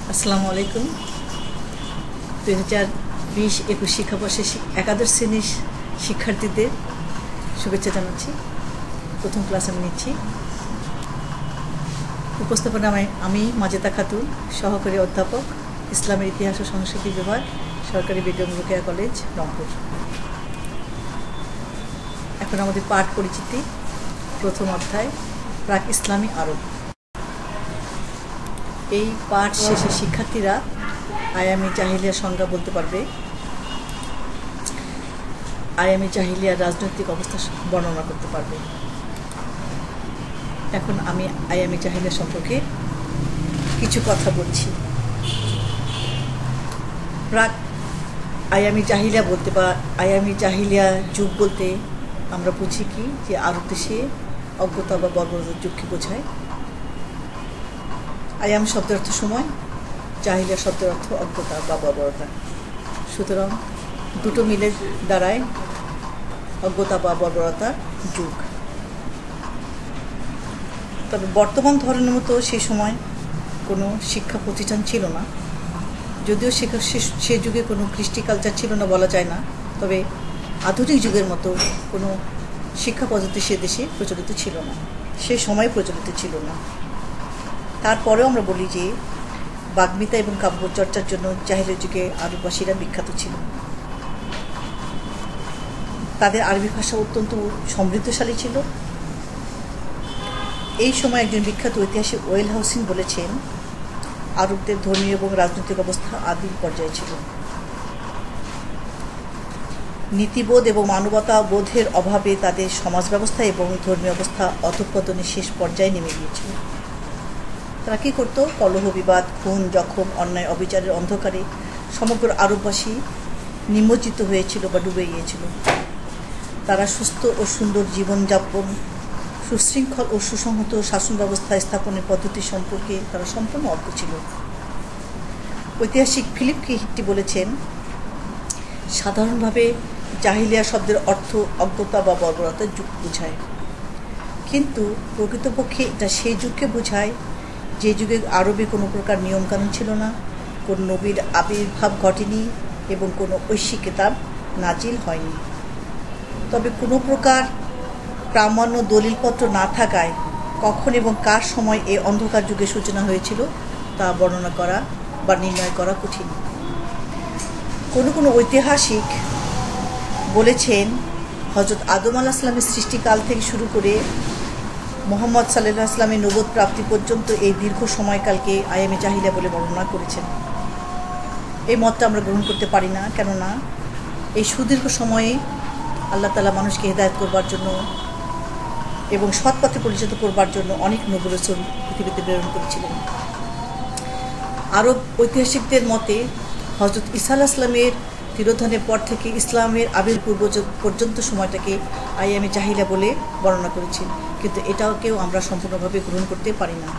আসসালামু আলাইকুম। 2020-21 শিক্ষাবর্ষে একাদশ শ্রেণীর শিক্ষার্থীদের শুভেচ্ছা জানাচ্ছি। প্রথম ক্লাস আমি নিচ্ছি। উপস্থাপনায় আমি মাজেদা খাতুন, সহকারী অধ্যাপক, ইসলামের ইতিহাস ও সংস্কৃতি বিভাগ, সরকারি বেগম রোকেয়া কলেজ, রংপুর। এখন আমাদের পাঠ পরিচিতি। প্রথম অধ্যায়, প্রাক ইসলামী আরব। এই পাঠ শেষে শিক্ষার্থীরা আয়ামে জাহিলিয়ার সংজ্ঞা বলতে পারবে। আয়ামে জাহিলিয়ার রাজনৈতিক অবস্থা বর্ণনা করতে পারবে। এখন আমি আয়ামে জাহিলিয়া সম্পর্কে কিছু কথা বলছি। প্রাক আয়ামে জাহিলিয়া বলতে বা আয়ামে জাহিলিয়া যুগ বলতে আমরা বুঝি কি, যে আরব দেশে অজ্ঞতা বা বর্বরতার যুগকে বোঝায়। আয়াম শব্দের অর্থ সময়, জাহিলিয়া শব্দের অর্থ অজ্ঞতা বা বর্বরতা। সুতরাং দুটো মিলে দাঁড়ায় অজ্ঞতা বা বর্বরতার যুগ। তবে বর্তমান ধরনের মতো সেই সময় কোনো শিক্ষা প্রতিষ্ঠান ছিল না। যদিও সে যুগে কোনো কৃষ্টি কালচার ছিল না বলা যায় না, তবে আধুনিক যুগের মতো কোনো শিক্ষা পদ্ধতি সে দেশে প্রচলিত ছিল না, সে সময় প্রচলিত ছিল না। তারপরেও আমরা বলি যে বাগ্মিতা এবং কাব্যচর্চার জন্য জাহিলিয়ার যুগে আরববাসীরা বিখ্যাত ছিল। তাদের আরবি ভাষা অত্যন্ত সমৃদ্ধশালী ছিল। এই সময় একজন বিখ্যাত ঐতিহাসিক ওয়েল হাউসিন বলেছেন, আরবদের ধর্মীয় এবং রাজনৈতিক অবস্থা আদিম পর্যায়ে ছিল। নীতিবোধ এবং মানবতা বোধের অভাবে তাদের সমাজ ব্যবস্থা এবং ধর্মীয় অবস্থা অধঃপতনের শেষ পর্যায়ে নেমে গিয়েছিল। তারা কী করতো? কলহ, বিবাদ, খুন, জখম, অন্যায়, অবিচারের অন্ধকারে সমগ্র আরববাসী নিমজ্জিত হয়েছিল বা ডুবে গিয়েছিল। তারা সুস্থ ও সুন্দর জীবনযাপন, সুশৃঙ্খল ও সুসংহত শাসন ব্যবস্থা স্থাপনের পদ্ধতি সম্পর্কে তারা সম্পূর্ণ অজ্ঞ ছিল। ঐতিহাসিক ফিলিপ কে হিট্টি বলেছেন, সাধারণভাবে জাহিলিয়া শব্দের অর্থ অজ্ঞতা বা বর্বরতার যুগ বোঝায়, কিন্তু প্রকৃতপক্ষে এটা সেই যুগকে বোঝায় যে যুগে আরবে কোনো প্রকার নিয়মকানুন ছিল না, কোনো নবীর আবির্ভাব ঘটেনি এবং কোনো ঐশী কিতাব নাজিল হয়নি। তবে কোনো প্রকার প্রামাণ্য দলিলপত্র না থাকায় কখন এবং কার সময় এই অন্ধকার যুগের সূচনা হয়েছিল তা বর্ণনা করা বা নির্ণয় করা কঠিন। কোনো ঐতিহাসিক বলেছেন, হযরত আদম আলাইহিস সালামের সৃষ্টিকাল থেকে শুরু করে মুহাম্মদ সাল্লাল্লাহু আলাইহি ওয়াসাল্লামের নবুওত প্রাপ্তি পর্যন্ত এই দীর্ঘ সময়কালকে আয়ামে জাহিলিয়া বলে বর্ণনা করেছেন। এই মতটা আমরা গ্রহণ করতে পারি না, কেননা এই সুদীর্ঘ সময়ে আল্লাহ তাআলা মানুষকে হেদায়েত করবার জন্য এবং সৎ পথে পরিচালিত করবার জন্য অনেক নবী রাসূল পৃথিবীতে প্রেরণ করেছিলেন। আরব ঐতিহাসিকদের মতে হযরত ঈসা আলাইহিস সালামের তিরোধানের পর থেকে ইসলামের আবির্ভাব পর্যন্ত সময়টাকে আয়ামে জাহিলিয়া বলে বর্ণনা করেছেন, কিন্তু এটাও কেউ আমরা সম্পূর্ণভাবে গ্রহণ করতে পারি না।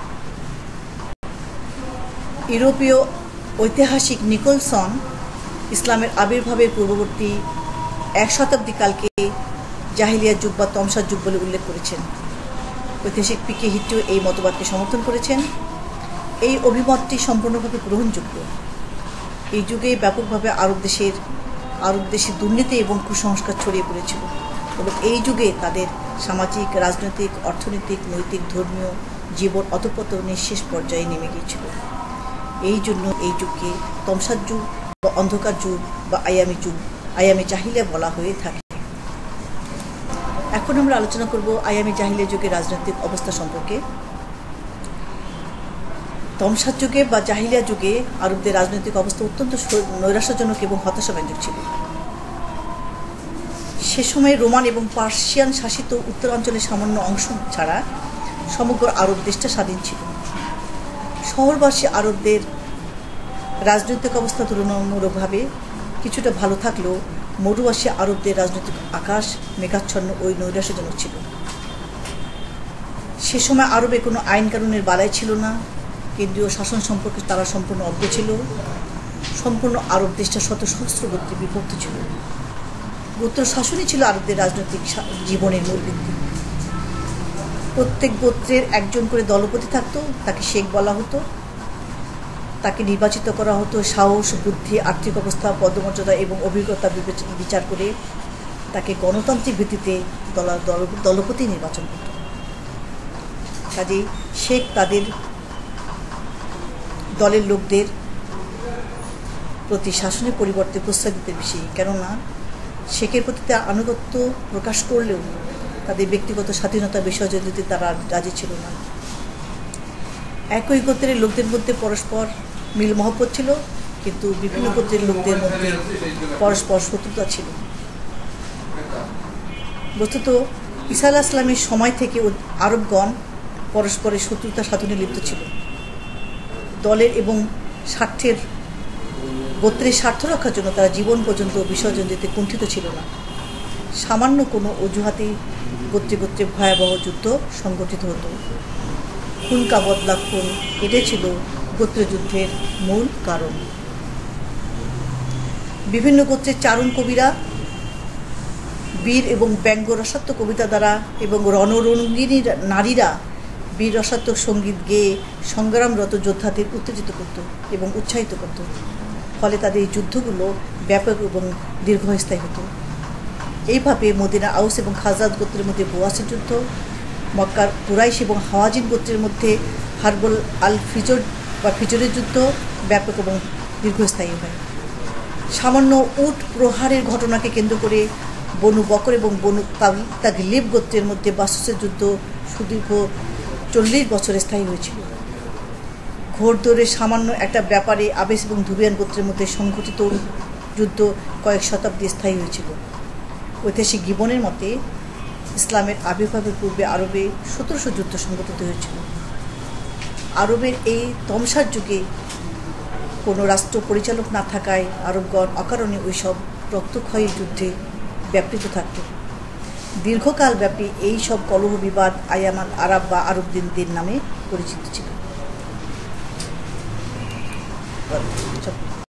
ইউরোপীয় ঐতিহাসিক নিকোলসন ইসলামের আবির্ভাবের পূর্ববর্তী 1 শতাব্দী কালকে জাহিলিয়া যুগ বা তমসার যুগ বলে উল্লেখ করেছেন। ঐতিহাসিক পি কে হিট্টিও এই মতবাদকে সমর্থন করেছেন। এই অভিমতটি সম্পূর্ণভাবে গ্রহণযোগ্য। এই যুগে ব্যাপকভাবে আরব দেশে দুর্নীতি এবং কুসংস্কার ছড়িয়ে পড়েছিল এবং এই যুগে তাদের সামাজিক, রাজনৈতিক, অর্থনৈতিক, নৈতিক, ধর্মীয় জীবন অধঃপতনের শেষ পর্যায়ে নেমে গিয়েছিল। এই জন্য এই যুগকে তমসার যুগ বা অন্ধকার যুগ বা আয়ামে জাহিলিয়া বলা হয়ে থাকে। এখন আমরা আলোচনা করব আয়ামে জাহিলিয়া যুগের রাজনৈতিক অবস্থা সম্পর্কে। তমসার যুগে বা জাহিলিয়া যুগে আরবদের রাজনৈতিক অবস্থা অত্যন্ত নৈরাশ্যজনক এবং হতাশাব্যঞ্জক ছিল। সে সময় রোমান এবং পার্সিয়ান শাসিত উত্তরাঞ্চলের সামান্য অংশ ছাড়া সমগ্র আরব দেশটা স্বাধীন ছিল। শহরবাসী আরবদের রাজনৈতিক অবস্থা তুলনামূলকভাবে কিছুটা ভালো থাকলেও মরুবাসী আরবদের রাজনৈতিক আকাশ মেঘাচ্ছন্ন ও নৈরাশ্যজনক ছিল। সে সময় আরবে কোনো আইন কানুনের বালাই ছিল না। কেন্দ্রীয় শাসন সম্পর্কে তারা সম্পূর্ণ অজ্ঞ ছিল। সম্পূর্ণ আরব দেশটা শত সহস্র গোত্রে বিভক্ত ছিল। গোত্র শাসনই ছিল আরবদের রাজনৈতিক জীবনের মূল ভিত্তি। প্রত্যেক গোত্রের একজন করে দলপতি থাকতো, তাকে শেখ বলা হতো। তাকে নির্বাচিত করা হতো সাহস, বুদ্ধি, আর্থিক অবস্থা, পদমর্যাদা এবং অভিজ্ঞতা বিচার করে তাকে গণতান্ত্রিক ভিত্তিতে দলপতি নির্বাচন করত। কাজেই শেখ তাদের দলের লোকদের প্রতি শাসনের পরিবর্তে প্রশ্রয় দিতে বেশি, কেননা শেখের প্রতি তার আনুগত্য প্রকাশ করলেও তাদের ব্যক্তিগত স্বাধীনতা বিষয় দিতে তারা রাজি ছিল না। একই গোত্রের লোকদের মধ্যে পরস্পর মিল মহব্বত ছিল, কিন্তু বিভিন্ন গোত্রের লোকদের মধ্যে পরস্পর শত্রুতা ছিল। বস্তুত ঈসা আলাইহিস সালামের সময় থেকে আরবগণ পরস্পরের শত্রুতা সাধনে লিপ্ত ছিল। দলের এবং গোত্রের স্বার্থ রক্ষার জন্য তারা জীবন পর্যন্ত বিসর্জন দিতে কুণ্ঠিত ছিল না। সামান্য কোনো অজুহাতেই গোত্রে গোত্রে ভয়াবহ যুদ্ধ সংগঠিত হতো। খুন কা বদলা খুন, এটাই ছিল গোত্রযুদ্ধের মূল কারণ। বিভিন্ন গোত্রের চারণ কবিরা বীর এবং ব্যঙ্গ রসাত্মক কবিতা দ্বারা এবং রণরঙ্গিনী নারীরা বীর রসাত্মক সঙ্গীত গেয়ে সংগ্রামরত যোদ্ধাদের উত্তেজিত করত এবং উৎসাহিত করত। ফলে তাদের এই যুদ্ধগুলো ব্যাপক এবং দীর্ঘস্থায়ী হতো। এইভাবে মদিনা আউস এবং খাজরাজ গোত্রের মধ্যে বোয়াসের যুদ্ধ, মক্কার কুরাইশ এবং হাওয়াজিন গোত্রের মধ্যে হারবল আল ফিজর বা ফিজরের যুদ্ধ ব্যাপক এবং দীর্ঘস্থায়ী হয়। সামান্য উট প্রহারের ঘটনাকে কেন্দ্র করে বনু বকর এবং বনু তাগলিব গোত্রের মধ্যে বাসসের যুদ্ধ সুদীর্ঘ 40 বছর স্থায়ী হয়েছিল। ঘোড়দৌড়ের সামান্য একটা ব্যাপারে আবেস এবং ধুবিয়ান গোত্রের মধ্যে সংঘটিত যুদ্ধ কয়েক শতাব্দী স্থায়ী হয়েছিল। ঐতিহাসিক গিবনের মতে ইসলামের আবির্ভাবের পূর্বে আরবে 1700 যুদ্ধ সংঘটিত হয়েছিল। আরবের এই তমসার যুগে কোনো রাষ্ট্র পরিচালক না থাকায় আরবগণ অকারণে ওইসব রক্তক্ষয়ী যুদ্ধে ব্যাপৃত থাকত। দীর্ঘকাল ব্যাপী এই সব কলহ বিবাদ আয়ামাল আরব বা আরব দিনদের নামে পরিচিত ছিল।